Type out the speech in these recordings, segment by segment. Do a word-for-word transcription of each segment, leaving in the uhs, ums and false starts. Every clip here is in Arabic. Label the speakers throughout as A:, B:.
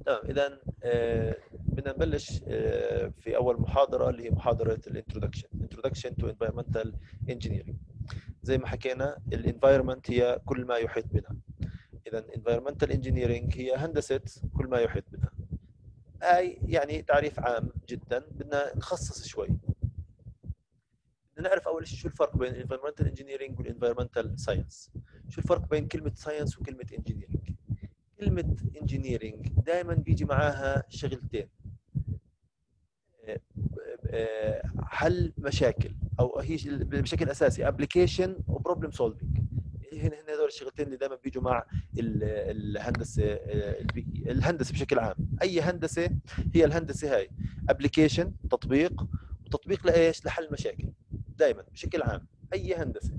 A: تمام. اذا آه بدنا نبلش آه في اول محاضره اللي هي محاضره الانترودكشن انترودكشن تو انفايرمنتال انجينيرنج. زي ما حكينا الانفايرمنت هي كل ما يحيط بنا. اذا environmental engineering هي هندسه كل ما يحيط بنا. هاي يعني تعريف عام جدا، بدنا نخصص شوي. بدنا نعرف اول شيء شو الفرق بين environmental engineering والenvironmental science. شو الفرق بين كلمه science وكلمه engineering؟ كلمه engineering دائما بيجي معاها شغلتين: حل مشاكل، او هي بشكل اساسي application و problem solving. هنا هنا هذول الشغلتين اللي دائما بيجوا مع الهندسه البيئيه. الهندسه بشكل عام، اي هندسه هي الهندسه هاي ابلكيشن، تطبيق، وتطبيق لايش؟ لحل مشاكل. دائما بشكل عام اي هندسه.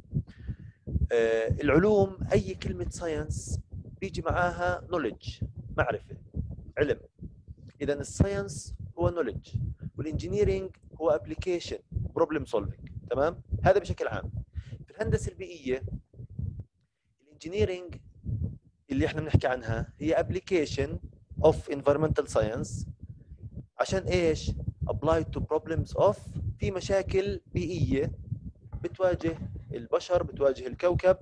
A: العلوم، اي كلمه ساينس بيجي معاها نوليدج، معرفه، علم. اذا الساينس هو نوليدج، والانجينيرينج هو ابلكيشن، بروبلم سولفينج. تمام؟ هذا بشكل عام. في الهندسه البيئيه الانجينيرينج اللي احنا بنحكي عنها هي application of environmental science. عشان ايش؟ apply to problems of، في مشاكل بيئية بتواجه البشر، بتواجه الكوكب.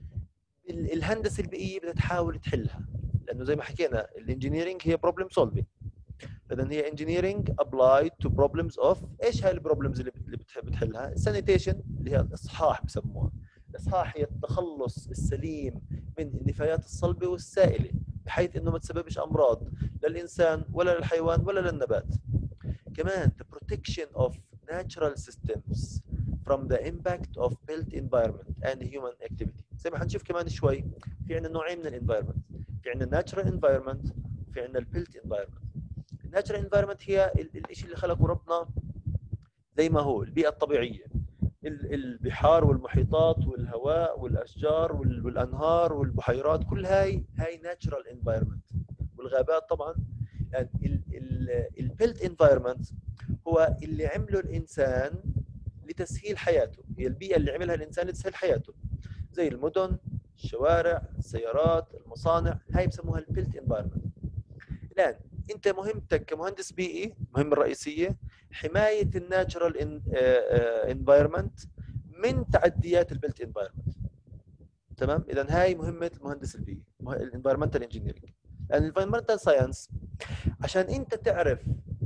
A: الهندسة البيئية بدها تحاول تحلها، لأنه زي ما حكينا الانجينيرينج هي problem solving. إذن هي engineering applied to problems of، ايش هاي البروبلمز اللي بتحلها؟ sanitation اللي هي الإصحاح بسموها. الإصحاح هي التخلص السليم من النفايات الصلبة والسائلة، بحيث انه ما تسببش امراض للانسان ولا للحيوان ولا للنبات. كمان the protection of natural systems from the impact of built environment and human activity. زي ما حنشوف كمان شوي، في عندنا نوعين من الانفايرمنت، في عندنا natural environment وفي عندنا البيلت environment. الناتشرال انفايرمنت هي الشيء اللي خلقه ربنا زي ما هو، البيئه الطبيعيه، البحار والمحيطات والهواء والاشجار والانهار والبحيرات، كل هاي هاي ناتشرال انفايرمنت، والغابات طبعا. يعني البيلت انفايرمنت هو اللي عمله الانسان لتسهيل حياته، هي البيئه اللي عملها الانسان لتسهيل حياته، زي المدن، الشوارع، السيارات، المصانع. هاي بسموها البيلت انفايرمنت. الان انت مهمتك كمهندس بيئي، المهمه الرئيسيه حمايه الناتشرال انفايرمنت من تعديات البيلت انفايرمنت. تمام؟ اذا هاي مهمه المهندس البيئي، الانفايرمنتال انجينيرنج. الانفايرمنتال ساينس عشان انت تعرف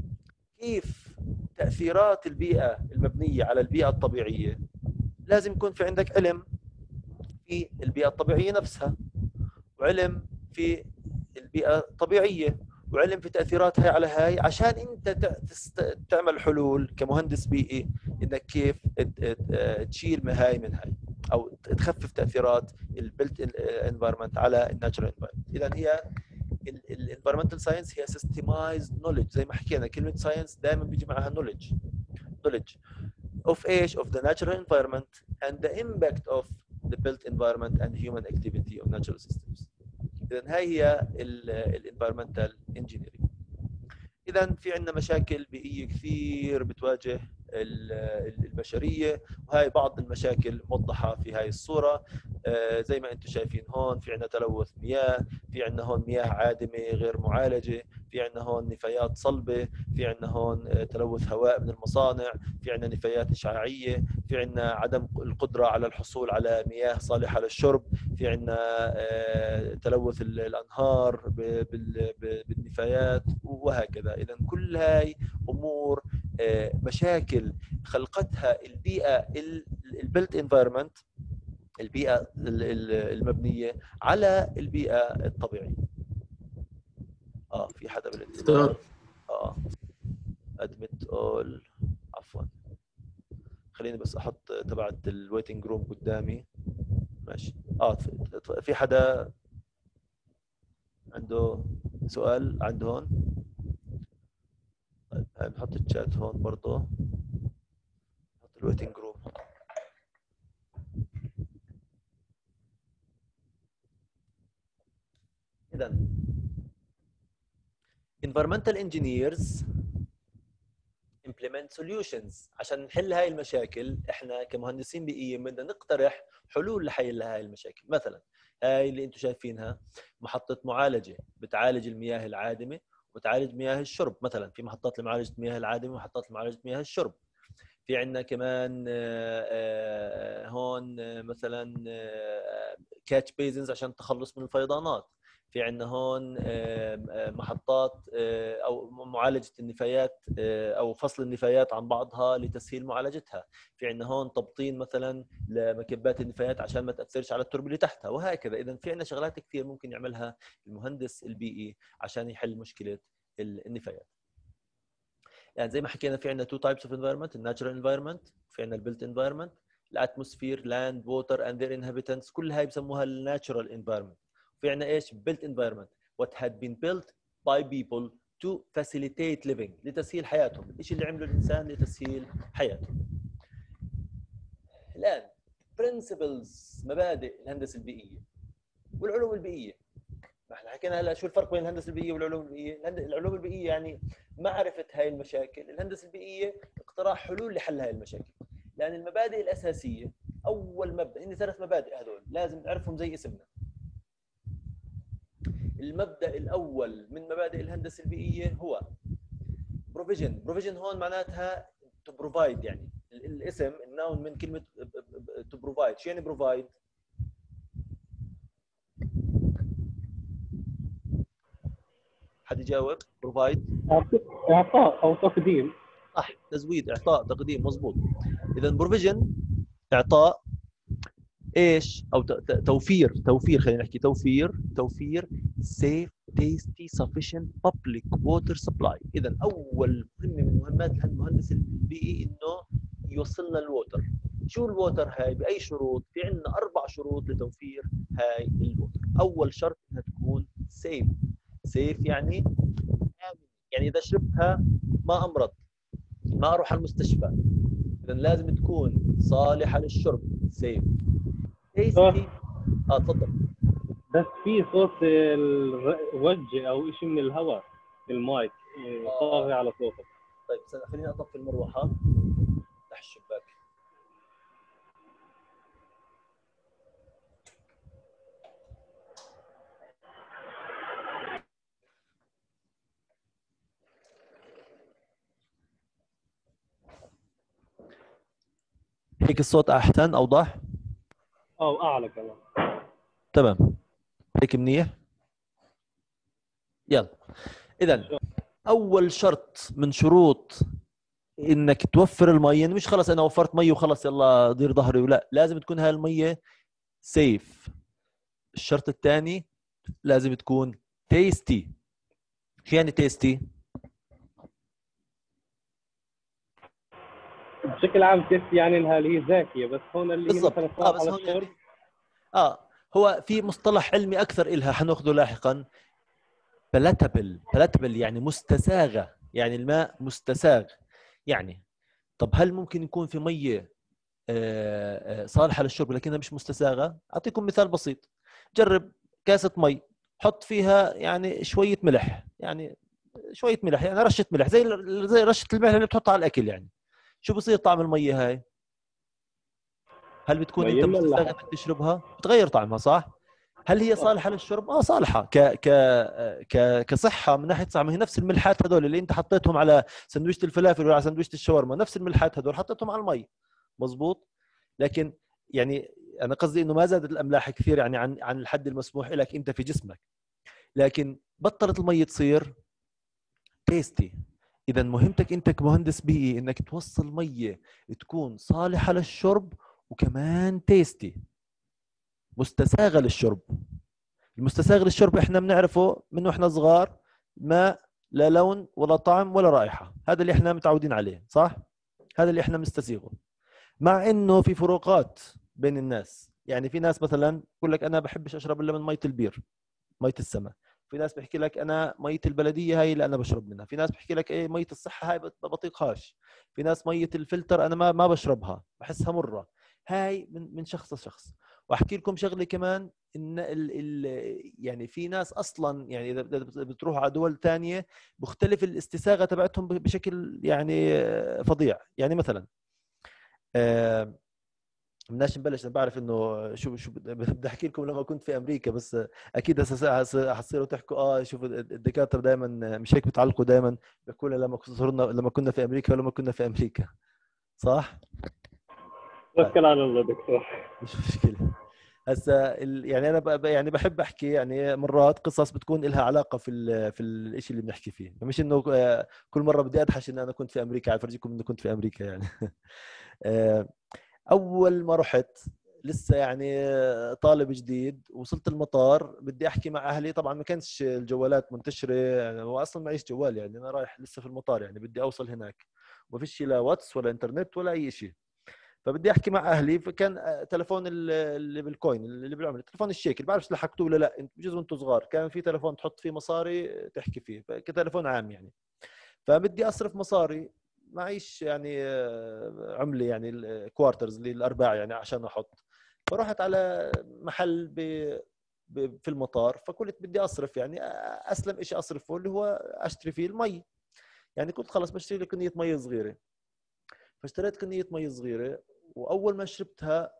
A: كيف تاثيرات البيئه المبنيه على البيئه الطبيعيه، لازم يكون في عندك علم في البيئه الطبيعيه نفسها، وعلم في البيئه الطبيعيه، وعلم في تاثيرات هاي على هاي، عشان انت تعمل حلول كمهندس بيئي انك كيف تشيل هاي من هاي، او تخفف تاثيرات البيلت انفايرمنت على الناتشرال انفايرمنت. اذا هي الانفايرمنتال ساينس هي سيستمايزد نوليدج. زي ما حكينا كلمه ساينس دائما بيجي معها نوليدج. knowledge of ايش؟ of the natural environment and the impact of the built environment and human activity on natural systems. إذن هاي هي الانفايرمنتال انجينيرنج. إذن في عندنا مشاكل بيئية كثير بتواجه البشرية، وهاي بعض المشاكل موضحة في هاي الصورة. آه زي ما انتم شايفين هون، في عندنا تلوث مياه، في عندنا هون مياه عادمة غير معالجة، في عندنا هون نفايات صلبة، في عندنا هون آه تلوث هواء من المصانع، في عندنا نفايات إشعاعية، في عندنا عدم القدرة على الحصول على مياه صالحة للشرب، في عندنا آه تلوث الأنهار بالنفايات، وهكذا. إذا كل هاي أمور آه مشاكل خلقتها البيئة البيلت انفايرمنت، البيئة المبنية على البيئة الطبيعية. اه في حدا بالانتظار. اه ادمت اول، عفوا خليني بس احط تبعت الويتنج روم قدامي. ماشي. اه في حدا عنده سؤال عنده هون؟ طيب نحط الشات هون برضه، نحط الويتنج روم. إذا environmental engineers implement solutions. عشان نحل هاي المشاكل احنا كمهندسين بيئيين بدنا نقترح حلول لحل هاي المشاكل. مثلا هاي اللي انتم شايفينها محطة معالجة بتعالج المياه العادمة وتعالج مياه الشرب، مثلا في محطات لمعالجه مياه العادمه ومحطات لمعالجه مياه الشرب. في عندنا كمان هون مثلا كاتش بيزنز عشان التخلص من الفيضانات. في عندنا هون محطات او معالجه النفايات او فصل النفايات عن بعضها لتسهيل معالجتها. في عندنا هون تبطين مثلا لمكبات النفايات عشان ما تاثرش على التربه اللي تحتها، وهكذا. اذا في عندنا شغلات كثير ممكن يعملها المهندس البيئي عشان يحل مشكله النفايات. يعني زي ما حكينا في عندنا two types of environment: الناتشرال environment، في عندنا البيلت environment، الاتموسفير، لاند، ووتر اند ذير انهابيتنتس، كل هاي بسموها الناتشرال environment. في عندنا ايش؟ built environment what had been built by people to facilitate living، لتسهيل حياتهم، الشيء اللي عمله الانسان لتسهيل حياتهم. الان principles، مبادئ الهندسه البيئيه والعلوم البيئيه. احنا حكينا هلا شو الفرق بين الهندسه البيئيه والعلوم البيئيه. العلوم البيئيه يعني معرفه هاي المشاكل، الهندسه البيئيه اقتراح حلول لحل هاي المشاكل. لان المبادئ الاساسيه، اول مبدا، هن ثلاث مبادئ هذول لازم نعرفهم زي اسمنا. المبدا الاول من مبادئ الهندسه البيئيه هو بروفيجن. بروفيجن هون معناتها تو بروفايد، يعني الاسم الناون من كلمه تو بروفايد. شو يعني بروفايد؟ حد يجاوب؟ بروفايد
B: اعطاء او تقديم.
A: صح، تزويد، اعطاء، تقديم، مضبوط. اذا بروفيجن اعطاء ايش؟ او توفير، توفير خلينا نحكي توفير توفير safe tasty sufficient public water supply. اذا اول مهمه من مهمات المهندس البيئي انه يوصل لنا الووتر. شو الووتر هاي؟ باي شروط؟ في عندنا اربع شروط لتوفير هاي الووتر. اول شرط انها تكون safe. safe يعني آمن، يعني اذا شربتها ما امرض، ما اروح على المستشفى. اذا لازم تكون صالحه للشرب، سيف. تيستي. اه تفضل.
B: بس في صوت الوجه او شيء من الهواء في المايك طاغي على صوتك.
A: طيب خليني اطفي المروحه، افتح الشباك. هيك الصوت احسن، اوضح
B: او اعلى كمان.
A: تمام، هيك منيح. يلا، اذا اول شرط من شروط انك توفر المي، يعني مش خلص انا وفرت مي وخلص يلا دير ظهري، ولا لازم تكون هاي الميه سيف. الشرط الثاني لازم تكون تيستي. شو يعني تيستي؟
B: بشكل عام تيست يعني انها اللي هي زاكيه، بس هون اللي هي مثلا
A: اه بس
B: على
A: هون
B: الشرب.
A: يعني اه هو في مصطلح علمي اكثر إلها حناخذه لاحقا، بلاتبل. بلاتبل يعني مستساغه، يعني الماء مستساغ. يعني طب هل ممكن يكون في ميه صالحه للشرب لكنها مش مستساغه؟ اعطيكم مثال بسيط. جرب كاسه مي، حط فيها يعني شويه ملح، يعني شويه ملح، يعني رشه ملح، زي زي رشه الملح اللي بتحطها على الاكل. يعني شو بصير طعم الميه هاي؟ هل بتكون انت مستساغ انك تشربها؟ بتغير طعمها، صح؟ هل هي صالحه للشرب؟ اه صالحه ك ك ك كصحه من ناحيه صحه. ما هي نفس الملحات هذول اللي انت حطيتهم على سندويشه الفلافل ولا على سندويشه الشاورما، نفس الملحات هذول حطيتهم على المي، مزبوط. لكن يعني انا قصدي انه ما زادت الاملاح كثير يعني عن عن الحد المسموح لك انت في جسمك، لكن بطلت المي تصير تيستي. اذا مهمتك انت كمهندس بيئي انك توصل ميه تكون صالحه للشرب وكمان تيستي، مستساغه للشرب. المستساغ للشرب احنا بنعرفه من واحنا صغار، ماء لا لون ولا طعم ولا رائحه، هذا اللي احنا متعودين عليه، صح؟ هذا اللي احنا بنستسيغه. مع انه في فروقات بين الناس، يعني في ناس مثلا يقول لك انا بحبش اشرب الا من ميه البير، ميه السماء. في ناس بيحكي لك انا ميه البلديه هاي اللي انا بشرب منها. في ناس بيحكي لك ايه ميه الصحه هاي ما بطيقهاش. في ناس ميه الفلتر انا ما ما بشربها، بحسها مره. هاي من من شخص لشخص. واحكي لكم شغله كمان، ان ال ال يعني في ناس اصلا يعني اذا بتروحوا على دول ثانيه بختلف الاستساغه تبعتهم بشكل يعني فظيع. يعني مثلا بدناش نبلش. انا بعرف انه شو شو بد- بدي احكي لكم لما كنت في امريكا، بس اكيد هسه هسه حتصيروا تحكوا اه شوف الدكاتره دائما مش هيك بتعلقوا دائما بيحكوا لنا لما صرنا لما كنا في امريكا ولما كنا في امريكا، صح؟ طيب
B: توكل على الله دكتور.
A: مش مشكله. هسه ال... يعني انا ب... ب- يعني بحب احكي يعني مرات قصص بتكون لها علاقه في ال... في الشيء اللي بنحكي فيه، مش انه آه، كل مره بدي ادحش ان انا كنت في امريكا عارف افرجيكم انه كنت في امريكا يعني. آه، اول ما رحت لسه يعني طالب جديد، وصلت المطار بدي احكي مع اهلي، طبعا ما كانش الجوالات منتشره يعني، هو اصلا معيش جوال يعني، انا رايح لسه في المطار يعني بدي اوصل هناك، وما فيش لا واتس ولا انترنت ولا اي شيء. فبدي احكي مع اهلي، فكان آه، تلفون ال- اللي بالكوين اللي بالعمله، تلفون الشيكل، بعرفش لحقتوه ولا لا، بجوز وانتم صغار كان في تلفون تحط فيه مصاري تحكي فيه، كتلفون عام يعني. فبدي اصرف مصاري، معيش يعني آه، عمله يعني الكوارترز اللي الارباع يعني عشان احط. فرحت على محل ب ب- في المطار، فقلت بدي اصرف يعني آه، اسلم شيء اصرفه اللي هو اشتري فيه المي. يعني قلت خلص بشتري لي كميه مي صغيره. فاشتريت كميه مي صغيره، واول ما شربتها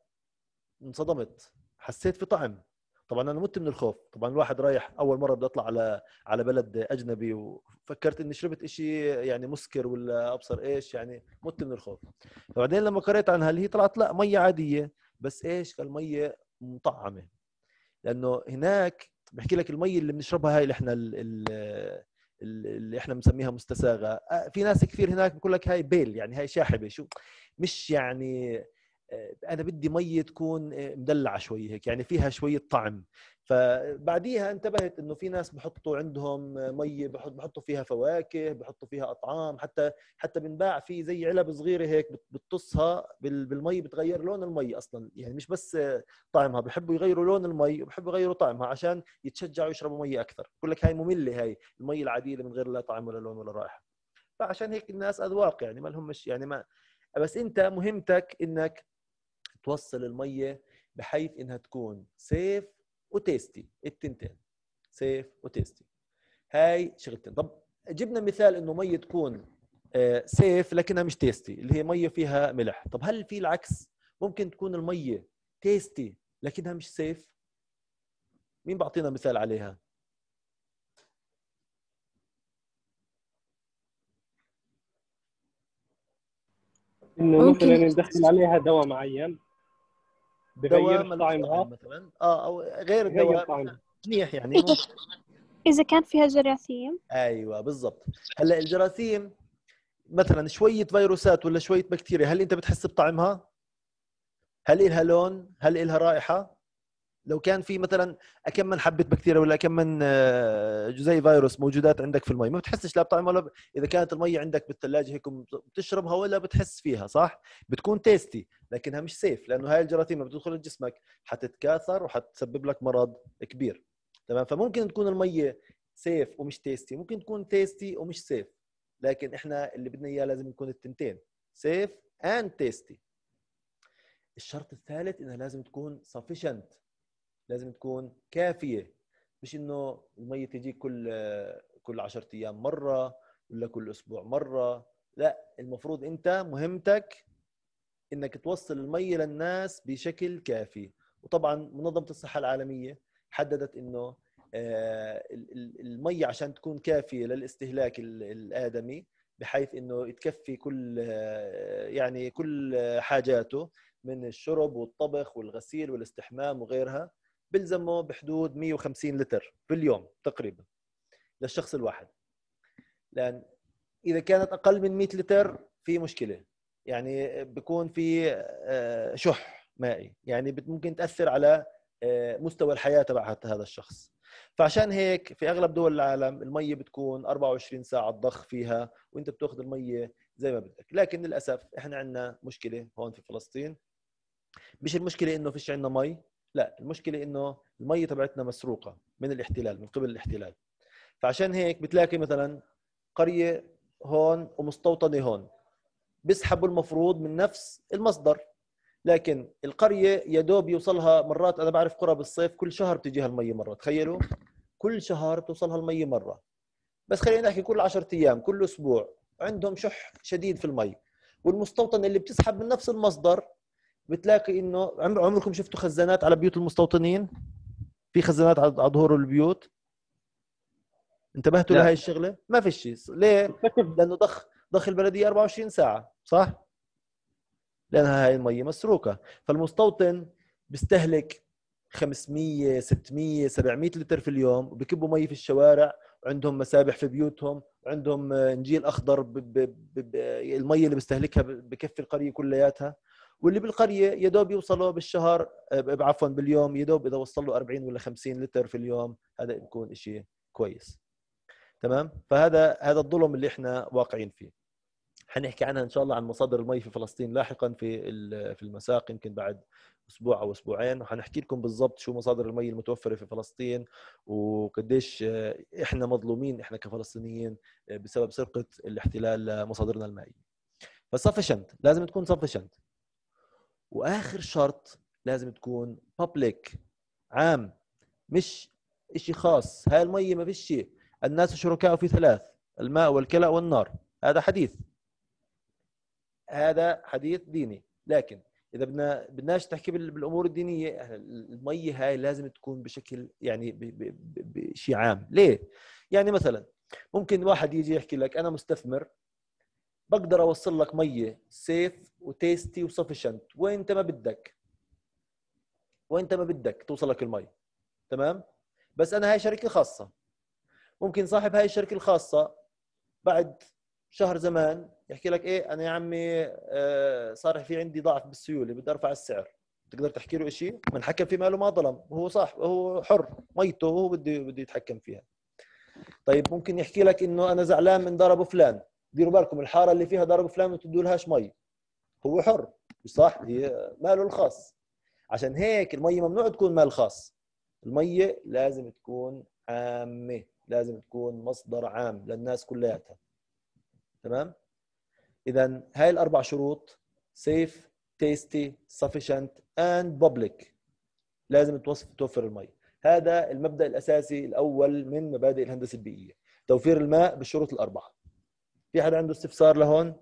A: انصدمت، حسيت في طعم. طبعا انا مت من الخوف، طبعا الواحد رايح اول مره بدي اطلع على على بلد اجنبي، وفكرت اني شربت إشي يعني مسكر ولا ابصر ايش، يعني مت من الخوف. فبعدين لما قريت عنها اللي هي طلعت لا ميه عاديه، بس ايش الميه مطعمه. لانه هناك بحكي لك المي اللي بنشربها هاي اللي احنا ال- ال- اللي احنا بنسميها مستساغه، آه، في ناس كثير هناك بقول لك هاي بيل، يعني هاي شاحبه، شو مش يعني آه، انا بدي ميه تكون آه، مدلعه شوي هيك، يعني فيها شويه طعم. فبعديها انتبهت انه في ناس بحطوا عندهم ميه، بحط بحطوا فيها فواكه، بحطوا فيها اطعام، حتى حتى بنباع في زي علب صغيره هيك بت- بتطصها بال- بالمي، بتغير لون المي اصلا، يعني مش بس آه، طعمها، بحبوا يغيروا لون المي وبحبوا يغيروا طعمها عشان يتشجعوا يشربوا مي اكثر. بقول لك هاي ممله، هاي المي العاديه اللي من غير لا طعم ولا لون ولا رائحه. فعشان هيك الناس اذواق يعني، ما لهمش يعني ما. بس انت مهمتك انك توصل الميه بحيث انها تكون سيف وتيستي، التنتين سيف وتيستي، هاي شغلتين. طب جبنا مثال انه ميه تكون آه، سيف لكنها مش تيستي، اللي هي ميه فيها ملح. طب هل في العكس؟ ممكن تكون الميه تيستي لكنها مش سيف؟ مين بعطينا مثال عليها؟
B: انه مثلا
C: ممكن.
B: ندخل عليها دواء معين
A: دواء
B: بغيرش
A: ملوش
B: طعمها،
A: طعم مثلا، اه او غير
B: بغير
A: الدواء
B: طعمها.
A: منيح يعني
C: إذا
A: ممكن.
C: إذا كان فيها جراثيم.
A: ايوه بالضبط. هلا الجراثيم مثلا شويه فيروسات ولا شويه بكتيريا، هل انت بتحس بطعمها؟ هل إلها لون؟ هل إلها رائحه؟ لو كان في مثلا كم من حبه بكتيريا ولا كم من آه، زي فيروس موجودات عندك في المي، ما بتحسش لا بطعم ولا ب... اذا كانت المي عندك بالثلاجه هيك بتشربها ولا بتحس فيها، صح؟ بتكون تيستي لكنها مش سيف، لانه هاي الجراثيم لما بتدخل لجسمك حتتكاثر وحتسبب لك مرض كبير. تمام. فممكن تكون الميه سيف ومش تيستي، ممكن تكون تيستي ومش سيف، لكن احنا اللي بدنا اياه لازم يكون التنتين، سيف اند تيستي. الشرط الثالث انها لازم تكون sufficient، لازم تكون كافيه، مش انه المي تجيك كل كل عشرة ايام مره ولا كل اسبوع مره. لا، المفروض انت مهمتك انك توصل المي للناس بشكل كافي. وطبعا منظمه الصحه العالميه حددت انه آه، المي عشان تكون كافيه للاستهلاك الادمي، بحيث انه تكفي كل آه، يعني كل حاجاته من الشرب والطبخ والغسيل والاستحمام وغيرها، بلزمه بحدود مية وخمسين لتر في اليوم تقريبا للشخص الواحد. لان اذا كانت اقل من مية لتر في مشكله، يعني بيكون في آه، شح مائي، يعني ممكن تاثر على آه، مستوى الحياه تبع هذا الشخص. فعشان هيك في اغلب دول العالم الميه بتكون أربعة وعشرين ساعه تضخ فيها، وانت بتاخذ الميه زي ما بدك. لكن للاسف احنا عندنا مشكله هون في فلسطين، مش المشكله انه فيش عندنا مي، لا المشكله انه الميه تبعتنا مسروقه من الاحتلال، من قبل الاحتلال. فعشان هيك بتلاقي مثلا قريه هون ومستوطنه هون بيسحبوا المفروض من نفس المصدر، لكن القريه يا دوب يوصلها مرات، انا بعرف قرى بالصيف كل شهر بتجيها المي مره، تخيلوا كل شهر توصلها المي مره. بس خلينا نحكي كل عشرة ايام كل اسبوع عندهم شح شديد في المي. والمستوطن اللي بتسحب من نفس المصدر بتلاقي انه عمر عمركم شفتوا خزانات على بيوت المستوطنين؟ في خزانات على على ظهور البيوت؟ انتبهتوا
B: لا.
A: لهي الشغله؟ ما في شيء. ليه؟ لانه ضخ ضخ البلديه أربعة وعشرين ساعه، صح؟ لانها هاي الميه مسروقه. فالمستوطن بيستهلك خمسمية ستمية سبعمية لتر في اليوم، وبكبوا مي في الشوارع، وعندهم مسابح في بيوتهم، وعندهم نجيل اخضر ب... ب... ب... ب... المي اللي بيستهلكها بكفي القريه كلياتها. واللي بالقريه يا دوب يوصلوا بالشهر، عفوا باليوم، يا دوب اذا وصل له أربعين ولا خمسين لتر في اليوم، هذا بيكون شيء كويس. تمام. فهذا هذا الظلم اللي احنا واقعين فيه. حنحكي عنها ان شاء الله عن مصادر المي في فلسطين لاحقا في في المساق، يمكن بعد اسبوع او اسبوعين، وحنحكي لكم بالضبط شو مصادر المي المتوفره في فلسطين، وقديش احنا مظلومين احنا كفلسطينيين بسبب سرقه الاحتلال مصادرنا المائيه. فسفشنت لازم تكون سفشنت. واخر شرط لازم تكون public، عام، مش شيء خاص. هاي المي ما فيش شيء. الناس شركاء في ثلاث: الماء والكلى والنار. هذا حديث، هذا حديث ديني. لكن اذا بدنا بدناش تحكي بالامور الدينيه، المي هاي لازم تكون بشكل يعني بشيء عام. ليه؟ يعني مثلا ممكن واحد يجي يحكي لك انا مستثمر، بقدر اوصل لك ميه سيف وتيستي وسفشنت وين انت ما بدك، وين انت ما بدك توصل لك المي. تمام. بس انا هاي شركه خاصه. ممكن صاحب هاي الشركه الخاصه بعد شهر زمان يحكي لك ايه، انا يا عمي آه صار في عندي ضعف بالسيوله، بدي ارفع السعر. تقدر تحكي له شيء؟ من حكم في ماله ما ظلم، هو صح، هو حر، ميته هو بده بده يتحكم فيها. طيب ممكن يحكي لك انه انا زعلان من دار ابو فلان، ديروا بالكم الحاره اللي فيها دار ابو فلان ما تدوا لهاش مي. هو حر، صح، هي ماله الخاص. عشان هيك المي ممنوع تكون مال خاص. المي لازم تكون عامه، لازم تكون مصدر عام للناس كلياتها. تمام. اذا هاي الاربع شروط: safe, tasty, sufficient and public، لازم توصف توفر المي. هذا المبدا الاساسي الاول من مبادئ الهندسه البيئيه، توفير الماء بالشروط الاربعه. في حدا عنده استفسار لهون؟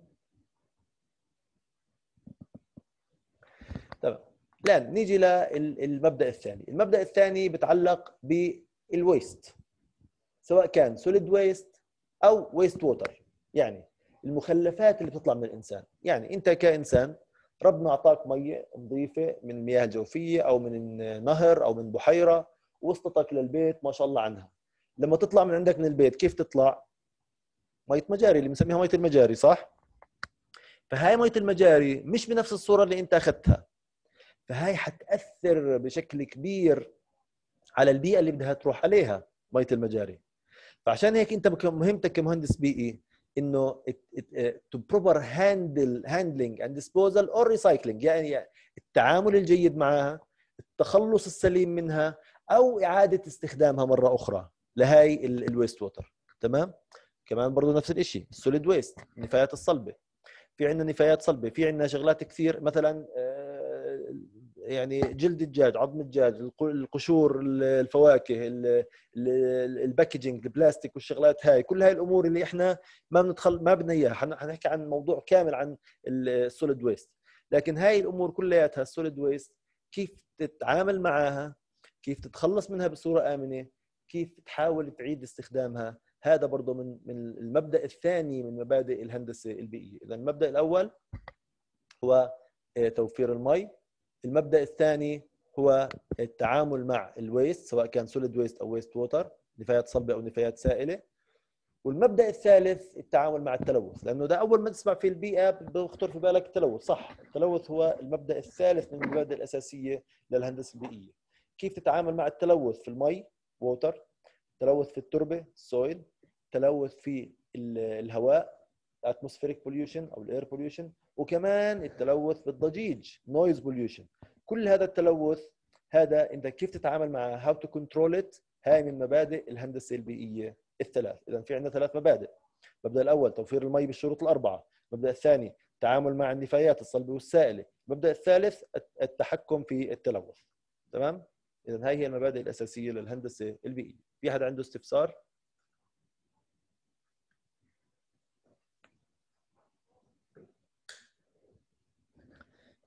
A: تمام. الان نيجي للمبدا الثاني. المبدا الثاني بتعلق بالويست، سواء كان سوليد ويست او ويست ووتر، يعني المخلفات اللي بتطلع من الانسان. يعني انت كانسان ربنا اعطاك ميه نظيفه من المياه الجوفيه او من نهر او من بحيره، وصلتك للبيت ما شاء الله عنها. لما تطلع من عندك من البيت كيف تطلع؟ ميه مجاري، اللي بنسميها ميه المجاري، صح؟ فهاي ميه المجاري مش بنفس الصوره اللي انت اخذتها، فهاي حتاثر بشكل كبير على البيئه اللي بدها تروح عليها ميه المجاري. فعشان هيك انت مهمتك كمهندس بيئي انه to proper handle handling and disposal or recycling، يعني التعامل الجيد معها، التخلص السليم منها، او اعاده استخدامها مره اخرى لهي الويست ووتر. تمام. كمان برضه نفس الشيء السوليد ويست، النفايات الصلبه. في عندنا نفايات صلبه، في عندنا شغلات كثير، مثلا يعني جلد الدجاج، عظم الدجاج، القشور، الفواكه، الباكجينج، البلاستيك والشغلات هاي، كل هاي الامور اللي احنا ما بندخل ما بدنا اياها. حنحكي عن موضوع كامل عن السوليد ويست. لكن هاي الامور كلياتها السوليد ويست كيف تتعامل معها، كيف تتخلص منها بصوره امنه، كيف تحاول تعيد استخدامها. هذا برضه من من المبدا الثاني من مبادئ الهندسه البيئيه. اذا المبدا الاول هو توفير المي، المبدأ الثاني هو التعامل مع الويست سواء كان سوليد ويست او ويست ووتر، نفايات صلبة او نفايات سائلة، والمبدأ الثالث التعامل مع التلوث، لانه ده اول ما تسمع في البيئة بيخطر في بالك التلوث. صح، التلوث هو المبدأ الثالث من المبادئ الأساسية للهندسة البيئية. كيف تتعامل مع التلوث في المي ووتر، التلوث في التربة سويل، التلوث في الهواء atmospheric pollution او الاير pollution، وكمان التلوث بالضجيج noise pollution. كل هذا التلوث هذا انت كيف تتعامل معه، how to control it. هاي من مبادئ الهندسه البيئيه الثلاث. اذا في عندنا ثلاث مبادئ: المبدا الاول توفير المي بالشروط الاربعه، المبدا الثاني التعامل مع النفايات الصلبه والسائله، المبدا الثالث التحكم في التلوث. تمام. اذا هاي هي المبادئ الاساسيه للهندسه البيئيه. في حدا عنده استفسار؟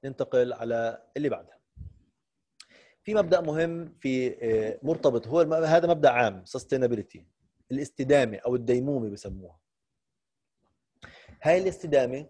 A: ننتقل على اللي بعدها. في مبدأ مهم في مرتبط، هو هذا مبدأ عام، sustainability، الاستدامة أو الديمومة بسموها. هاي الاستدامة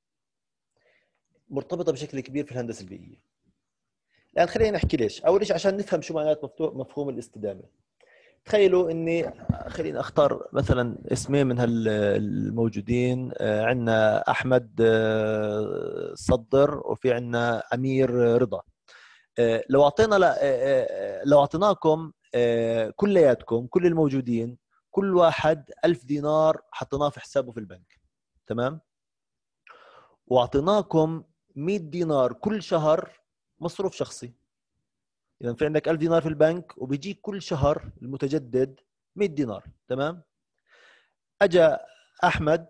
A: مرتبطة بشكل كبير في الهندسة البيئية. الآن خلينا نحكي ليش. أول شيء عشان نفهم شو معنات مفهوم الاستدامة. تخيلوا إني خلينا أختار مثلا اسمين من هالموجودين، عندنا أحمد صدر وفي عندنا أمير رضا. لو أعطينا لو أعطيناكم كلياتكم كل الموجودين كل واحد ألف دينار حطيناه في حسابه في البنك، تمام؟ وأعطيناكم مئة دينار كل شهر مصروف شخصي. إذا في عندك ألف دينار في البنك وبيجيك كل شهر المتجدد مئة دينار، تمام؟ أجا أحمد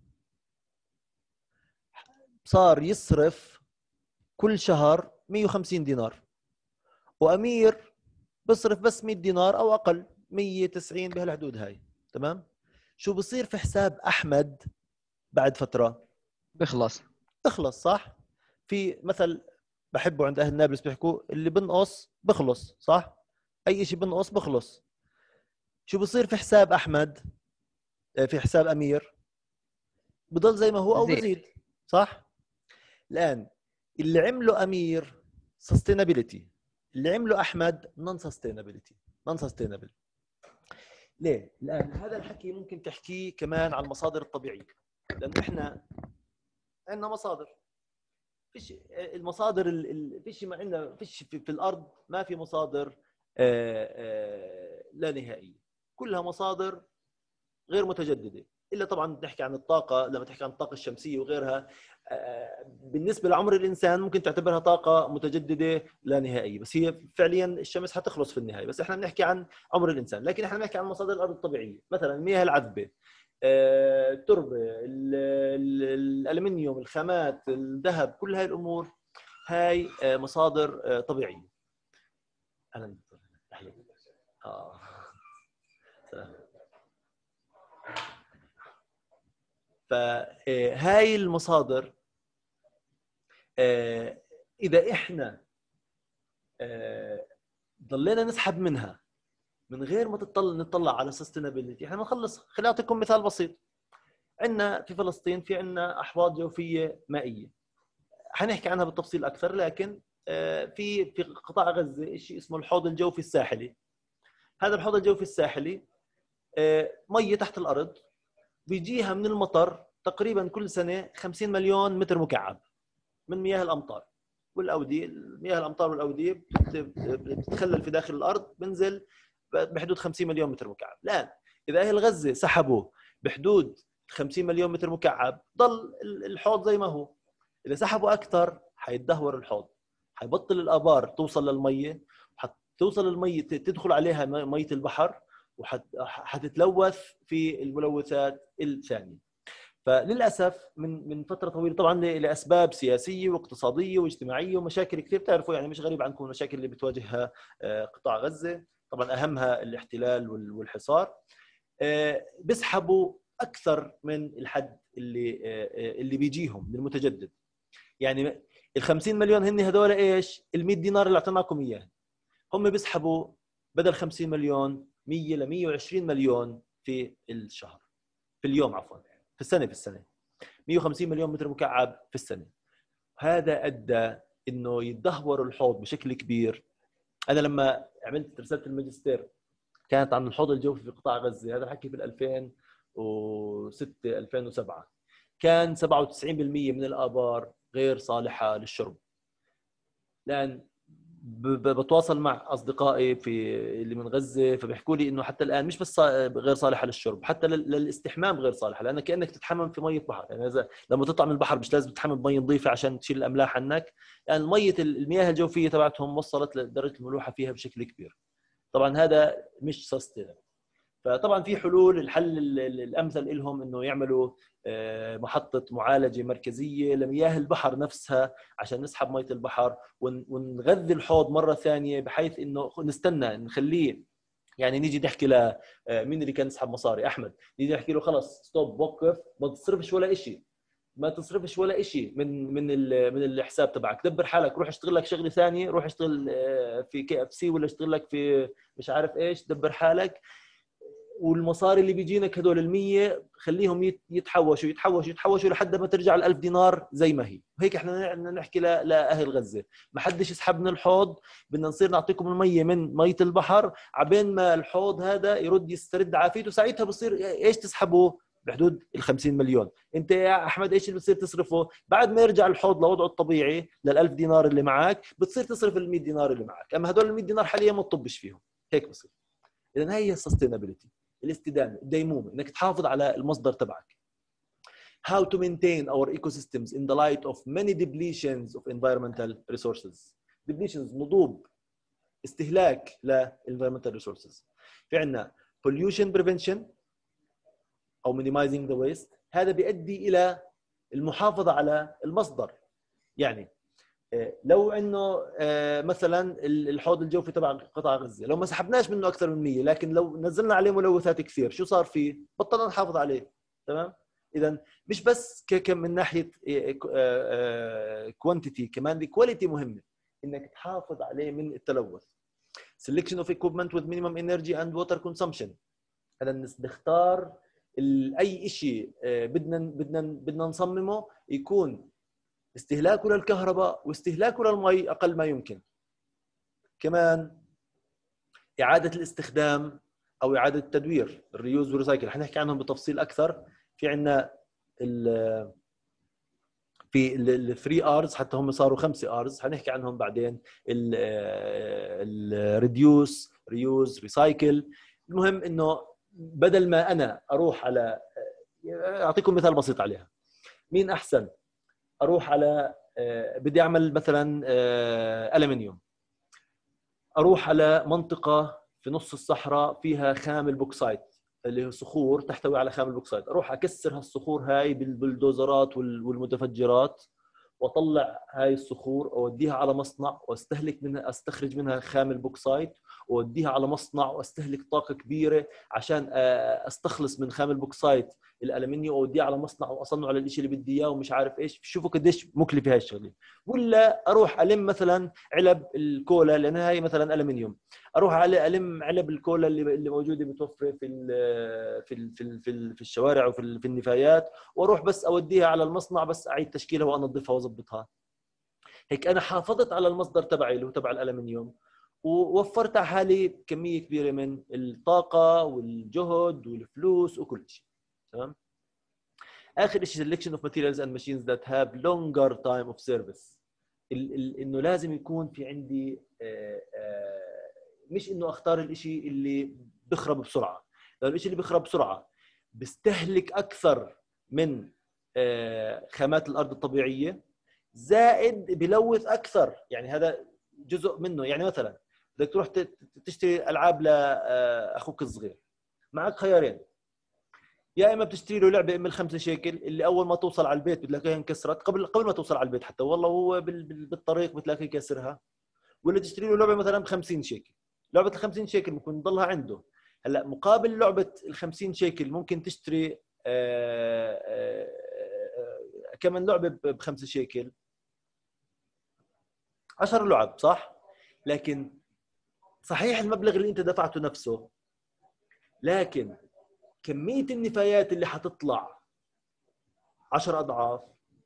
A: صار يصرف كل شهر مئة وخمسين دينار، وأمير بصرف بس مئة دينار أو أقل، مئة وتسعين بهالحدود هاي، تمام؟ شو بصير في حساب أحمد بعد فترة؟
D: بخلص
A: تخلص، صح؟ في مثل بحبه عند أهل نابلس بيحكوا اللي بنقص بخلص، صح؟ أي شيء بنقص بخلص. شو بصير في حساب أحمد؟ في حساب أمير بضل زي ما هو أو
D: زين.
A: بزيد، صح؟ الآن اللي عمله أمير sustainability، اللي عمله أحمد non sustainability non sustainable. ليه؟ الآن هذا الحكي ممكن تحكيه كمان على المصادر الطبيعية، لأن إحنا عندنا مصادر. فيش المصادر ال... فيش ما عندنا فيش في... في الأرض ما في مصادر آآ آآ لا نهائية، كلها مصادر غير متجددة، إلا طبعا نحكي عن الطاقة. لما تحكي عن الطاقة الشمسية وغيرها بالنسبة لعمر الإنسان ممكن تعتبرها طاقة متجددة لا نهائية، بس هي فعليا الشمس حتخلص في النهاية، بس احنا بنحكي عن عمر الإنسان. لكن احنا بنحكي عن مصادر الأرض الطبيعية، مثلا المياه العذبة، التربة، الألمنيوم، الخامات، الذهب، كل هاي الأمور هاي مصادر طبيعية. أهلا دكتور. أهلا. آه. فهاي المصادر إذا إحنا ضلينا نسحب منها من غير ما تطلع نطلع على sustainability، إحنا بنخلص. خليني أعطيكم مثال بسيط. عندنا في فلسطين في عندنا أحواض جوفية مائية، حنحكي عنها بالتفصيل أكثر، لكن في في قطاع غزة شيء اسمه الحوض الجوفي الساحلي. هذا الحوض الجوفي الساحلي مية تحت الأرض بيجيها من المطر تقريبا كل سنة خمسين مليون متر مكعب من مياه الأمطار والأودية. مياه الأمطار والأودية بتتخلل في داخل الأرض، بنزل بحدود خمسين مليون متر مكعب. الآن إذا أهل غزة سحبوا بحدود خمسين مليون متر مكعب ضل الحوض زي ما هو. إذا سحبوا أكثر حيتدهور الحوض، حيبطل الآبار توصل للمية، حتوصل المية تدخل عليها مية البحر وحتتلوث في الملوثات الثانية. فللاسف من من فتره طويله طبعا لاسباب سياسيه واقتصاديه واجتماعيه ومشاكل كثير، بتعرفوا يعني مش غريب عنكم المشاكل اللي بتواجهها قطاع غزه، طبعا اهمها الاحتلال والحصار. بيسحبوا اكثر من الحد اللي اللي بيجيهم من المتجدد. يعني ال خمسين مليون هن هذول ايش؟ ال مئة دينار اللي اعطيناكم اياه، هم بيسحبوا بدل خمسين مليون مئة ل مئة وعشرين مليون في الشهر، في اليوم عفوا، في السنة في السنة مئة وخمسين مليون متر مكعب في السنة. هذا أدى إنه يتدهور الحوض بشكل كبير. أنا لما عملت رسالة الماجستير كانت عن الحوض الجوفي في قطاع غزة، هذا الحكي في ألفين وستة ألفين وسبعة، كان سبعة وتسعين بالمئة من الآبار غير صالحة للشرب. لأن بتواصل مع اصدقائي في اللي من غزه فبيحكوا لي انه حتى الان مش بس غير صالحه للشرب، حتى للاستحمام غير صالحه، لانك كانك تتحمم في ميه بحر. يعني اذا لما تطلع من البحر مش لازم تتحمم بميه نظيفه عشان تشيل الاملاح عنك، لان يعني ميه المياه الجوفيه تبعتهم وصلت لدرجه الملوحه فيها بشكل كبير. طبعا هذا مش سستينبل. فطبعا في حلول. الحل الامثل لهم انه يعملوا محطه معالجه مركزيه لمياه البحر نفسها عشان نسحب ميه البحر ونغذي الحوض مره ثانيه، بحيث انه نستنى نخليه. يعني نيجي نحكي ل مين اللي كان يسحب مصاري؟ احمد. نيجي نحكي له خلص ستوب، وقف، ما تصرفش ولا شيء، ما تصرفش ولا شيء من من ال- من الحساب تبعك، دبر حالك، روح اشتغل لك شغله ثانيه، روح اشتغل آه، في كي اف سي ولا اشتغل لك في مش عارف ايش، دبر حالك. والمصاري اللي بيجينك هدول المية خليهم يت- يتحوشوا يتحوشوا يتحوشوا لحد ما ترجع ال ألف دينار زي ما هي. وهيك احنا بدنا نحكي ل- لاهل غزه، ما حدش يسحب من الحوض، بدنا نصير نعطيكم المية من مية البحر عبين ما الحوض هذا يرد يسترد عافيته، ساعتها بصير ايش تسحبه بحدود ال خمسين مليون. انت يا احمد ايش اللي بتصير تصرفه بعد ما يرجع الحوض لوضعه الطبيعي لل ألف دينار اللي معك؟ بتصير تصرف ال مية دينار اللي معك، اما هدول ال مية دينار حاليا ما تطبش فيهم. هيك بصير. اذا هي السستينابيلتي، الاستدامه، الديمومه، انك تحافظ على المصدر تبعك. How to maintain our ecosystems in the light of many depletions of environmental resources. depletions نضوب، استهلاك ل environmental resources. في عندنا pollution prevention او minimizing the waste، هذا بيؤدي الى المحافظه على المصدر. يعني لو انه مثلا الحوض الجوفي تبع قطاع غزه لو ما سحبناش منه اكثر من مية، لكن لو نزلنا عليه ملوثات كثير شو صار فيه؟ بطلنا نحافظ عليه. تمام؟ اذا مش بس كم من ناحيه كوانتيتي، كمان الكواليتي مهمه، انك تحافظ عليه من التلوث. selection of equipment with minimum energy and water consumption، هذا نختار اي شيء بدنا بدنا بدنا نصممه يكون استهلاكه للكهرباء واستهلاكه للمي أقل ما يمكن. كمان إعادة الاستخدام أو إعادة التدوير، الريوز والريسايكل، حنحكي عنهم بتفصيل أكثر. في عنا ال في الثري ارز، حتى هم صاروا خمسة ارز، حنحكي عنهم بعدين. الريديوس، ريوز، ريسايكل. المهم إنه بدل ما أنا أروح على، أعطيكم مثال بسيط عليها. مين أحسن؟ أروح على بدي أعمل مثلا ألمنيوم، أروح على منطقة في نص الصحراء فيها خام البوكسايت اللي هو صخور تحتوي على خام البوكسايت، أروح أكسر هالصخور هاي بالبلدوزرات والمتفجرات وأطلع هاي الصخور أوديها على مصنع واستهلك منها، أستخرج منها خام البوكسايت وأوديها على مصنع واستهلك طاقة كبيرة عشان أستخلص من خام البوكسايت الألمنيوم وأوديها على مصنع وأصنعه على الشيء اللي بدي إياه ومش عارف إيش. شوفوا قديش مكلفة هاي الشغلة. ولا أروح ألم مثلا علب الكولا لأن هاي مثلا ألمنيوم، أروح على ألم علب الكولا اللي اللي موجودة متوفرة في ال في ال في ال في, ال في الشوارع وفي في النفايات، وأروح بس أوديها على المصنع بس أعيد تشكيلها وأنظفها وأضبطها. هيك أنا حافظت على المصدر تبعي اللي هو تبع الألمنيوم، ووفرت على حالي كمية كبيرة من الطاقة والجهد والفلوس وكل شيء. تمام؟ آخر شيء selection of materials and machines that have longer time of service. ال ال إنه لازم يكون في عندي آآ آآ مش إنه أختار الشيء اللي بخرب بسرعة، لأن الشيء اللي بخرب بسرعة بيستهلك أكثر من خامات الأرض الطبيعية، زائد بلوث أكثر. يعني هذا جزء منه. يعني مثلا بدك تروح تشتري ألعاب لأخوك الصغير، معك خيارين، يا اما بتشتري له لعبه ام الخمسة شيكل اللي اول ما توصل على البيت بتلاقيها انكسرت قبل قبل ما توصل على البيت، حتى والله هو بالطريق بتلاقيه كسرها. ولا تشتري له لعبه مثلا ب خمسين شيكل، لعبه ال خمسين شيكل ممكن تضلها عنده. هلا مقابل لعبه ال خمسين شيكل ممكن تشتري آآ آآ آآ كمان لعبه ب خمسة شيكل، عشر لعب، صح؟ لكن صحيح المبلغ اللي انت دفعته نفسه، لكن كمية النفايات اللي حتطلع عشر أضعاف،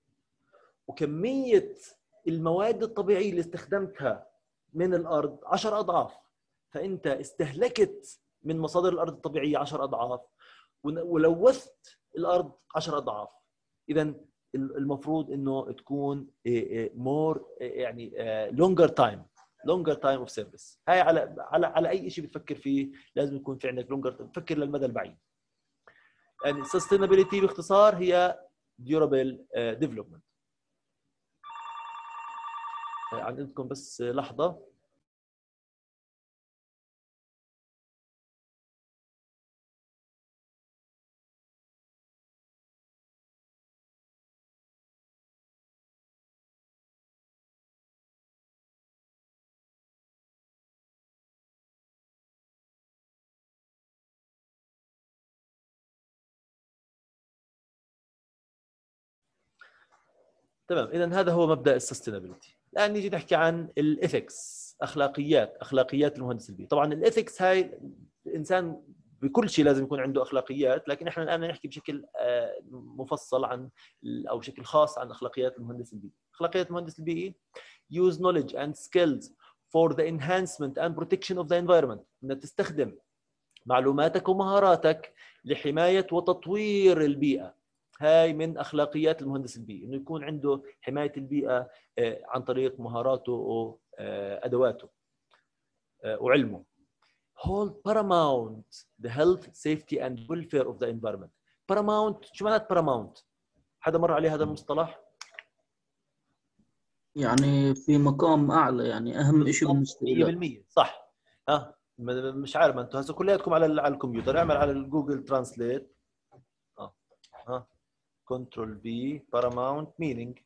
A: وكمية المواد الطبيعية اللي استخدمتها من الأرض عشر أضعاف. فأنت استهلكت من مصادر الأرض الطبيعية عشر أضعاف ولوثت الأرض عشر أضعاف. إذا المفروض إنه تكون more يعني longer time longer time of service. هاي على على على أي شيء بتفكر فيه لازم يكون في عندك longer، تفكر للمدى البعيد. يعني sustainability باختصار هي durable development. عندكم بس لحظة. تمام. اذا هذا هو مبدا السستينابيلتي. الان نيجي نحكي عن الايثكس، اخلاقيات اخلاقيات المهندس البيئي. طبعا الايثكس هاي الانسان بكل شيء لازم يكون عنده اخلاقيات، لكن احنا الان نحكي بشكل مفصل عن او بشكل خاص عن اخلاقيات المهندس البيئي. اخلاقيات المهندس البيئي use knowledge and skills for the enhancement and protection of the environment. انك تستخدم معلوماتك ومهاراتك لحمايه وتطوير البيئه. هاي من اخلاقيات المهندس البيئي، انه يكون عنده حمايه البيئه عن طريق مهاراته وادواته وعلمه. hold paramount the health, safety and welfare of the environment. paramount شو معنات paramount؟ حدا مر عليه هذا المصطلح؟
D: يعني في مقام اعلى، يعني اهم شيء بالنسبه
A: مية بالمية صح. ها مش عارف، ما انتم هسه كلياتكم على على الكمبيوتر، اعمل على الجوجل ترانسليت اه ها كنترول بي paramount meaning،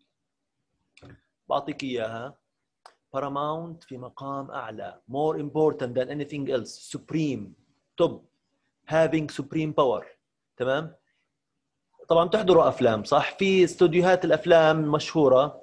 A: بعطيك اياها. paramount في مقام اعلى، more important than anything else، supreme، top، having supreme power. تمام. طبعا تحضروا افلام صح؟ في استوديوهات الافلام مشهوره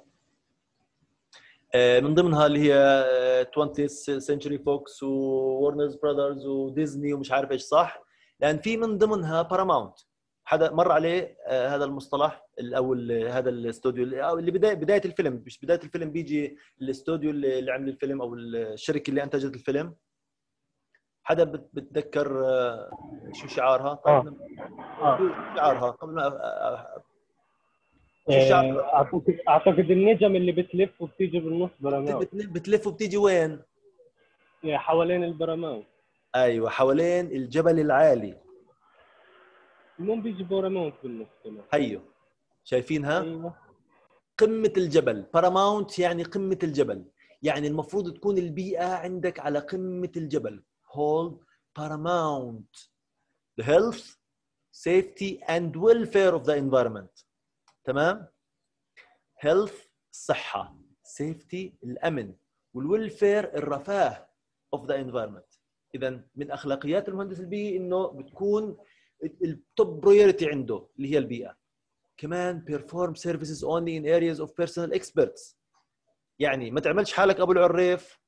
A: من ضمنها اللي هي twentieth century fox وورنرز براذرز وديزني ومش عارف ايش صح؟ لان في من ضمنها paramount. حدا مر عليه هذا المصطلح او هذا الاستوديو او اللي بدايه بدايه الفيلم، مش بدايه الفيلم بيجي الاستوديو اللي عمل الفيلم او الشركه اللي انتجت الفيلم. حدا بتذكر شو شعارها؟ طيب
B: اه
A: شعارها قبل ما
B: شو شعارها؟ اعتقد اعتقد النجم اللي بتلف وبتيجي بالنص براماوت.
A: بتلف وبتيجي وين؟
B: حوالين البراماوت.
A: ايوه حوالين الجبل العالي.
B: المهم بيجي باراماونت بالنص كمان.
A: هيو شايفينها؟
B: ايوه
A: قمة الجبل. باراماونت يعني قمة الجبل، يعني المفروض تكون البيئة عندك على قمة الجبل. hold paramount the health, safety and welfare of the environment. تمام؟ health الصحة، safety الأمن، والwelfare الرفاه of the environment. إذا من أخلاقيات المهندس البيئي إنه بتكون التوب برايورتي عنده اللي هي البيئة. كمان perform services only in areas of personal experts. يعني ما تعملش حالك أبو العريف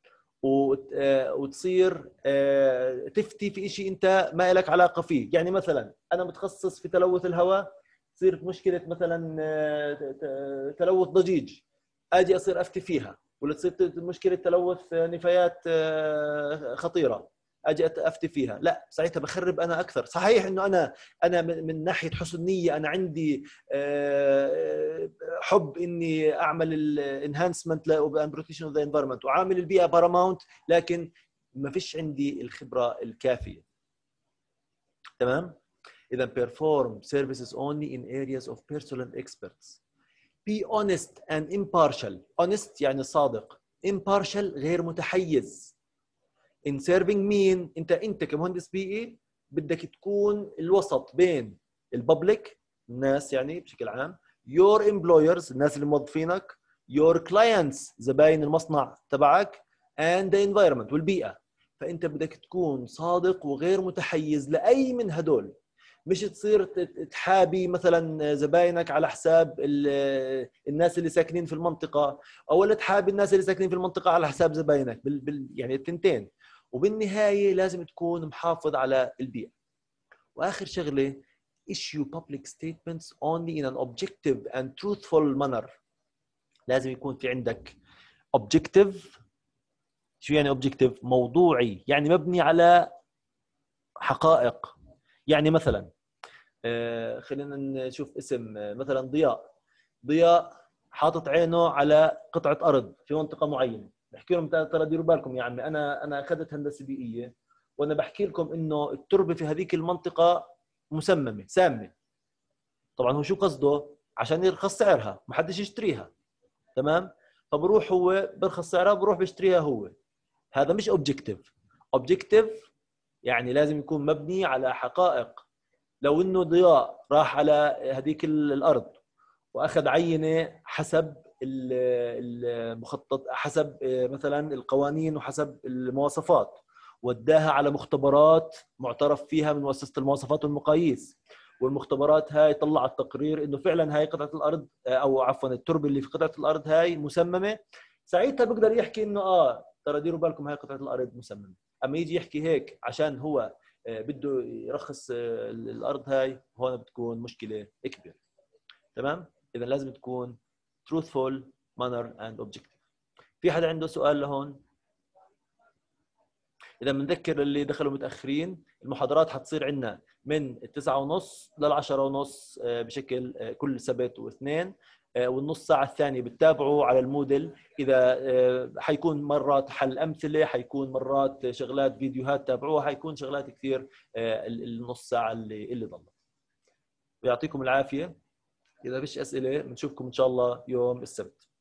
A: وتصير تفتي في شيء أنت ما لك علاقة فيه. يعني مثلا أنا متخصص في تلوث الهواء، تصير مشكلة مثلا تلوث ضجيج أجي أصير أفتي فيها، ولا تصير مشكلة تلوث نفايات خطيرة اجي افتي فيها. لا ساعتها بخرب انا اكثر. صحيح انه انا انا من ناحيه حسن نيه انا عندي حب اني اعمل الانهانسمنت اند بروتكشن اوف ذا انفايرمنت وعامل البيئه باراماونت، لكن ما فيش عندي الخبره الكافيه. تمام. اذا perform services only in areas of personal experts. be honest and impartial. honest يعني صادق، impartial غير متحيز. in serving مين؟ انت انت كمهندس بيئي بدك تكون الوسط بين الببليك الناس يعني بشكل عام، your employers الناس اللي موظفينك، your clients زباين المصنع تبعك، and the environment والبيئة. فانت بدك تكون صادق وغير متحيز لأي من هدول. مش تصير تحابي مثلا زباينك على حساب الناس اللي ساكنين في المنطقة، او لا تحابي الناس اللي ساكنين في المنطقة على حساب زباينك، بال بال يعني التنتين. وبالنهاية لازم تكون محافظ على البيئة. وآخر شغلة issue public statements only in an objective and truthful manner. لازم يكون في عندك objective. شو يعني objective؟ موضوعي، يعني مبني على حقائق. يعني مثلا آه خلينا نشوف اسم آه مثلا ضياء. ضياء حاطط عينه على قطعة أرض في منطقة معينة. بحكي لهم ترى ديروا بالكم يا عمي، انا انا اخذت هندسه بيئيه وانا بحكي لكم انه التربه في هذيك المنطقه مسممه سامه. طبعا هو شو قصده؟ عشان يرخص سعرها ما حدش يشتريها. تمام. فبروح هو برخص سعرها بروح بيشتريها هو. هذا مش اوبجكتيف. اوبجكتيف يعني لازم يكون مبني على حقائق. لو انه ضياء راح على هذيك الارض واخذ عينه حسب المخطط، حسب مثلا القوانين وحسب المواصفات، وداها على مختبرات معترف فيها من مؤسسة المواصفات والمقاييس، والمختبرات هاي طلعت تقرير انه فعلا هاي قطعه الارض او عفوا التربه اللي في قطعه الارض هاي مسممه، ساعتها بقدر يحكي انه اه ترى ديروا بالكم هاي قطعه الارض مسممه. اما يجي يحكي هيك عشان هو بده يرخص الارض هاي، هون بتكون مشكله كبيره. تمام؟ اذا لازم تكون truthful manner and objective. في حدا عنده سؤال لهون؟ اذا بنذكر اللي دخلوا متاخرين، المحاضرات حتصير عندنا من التسعة ونص للعشرة ونص بشكل كل سبت واثنين، والنص ساعة الثانية بتتابعوا على الموديل. إذا حيكون مرات حل أمثلة، حيكون مرات شغلات فيديوهات تابعوها، حيكون شغلات كثير النص ساعة اللي اللي ضلت. يعطيكم العافية. إذا فيش أسئلة بنشوفكم إن شاء الله يوم السبت.